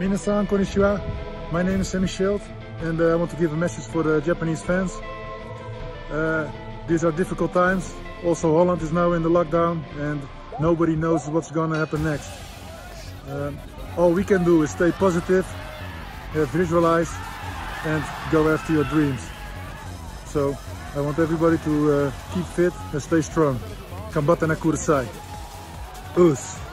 Minasan, konnichiwa. My name is Sammy Schild, and I want to give a message for the Japanese fans. These are difficult times. Also, Holland is now in the lockdown, and nobody knows what's gonna happen next. All we can do is stay positive, visualize, and go after your dreams. So, I want everybody to keep fit and stay strong. Kambata na kudasai. Us.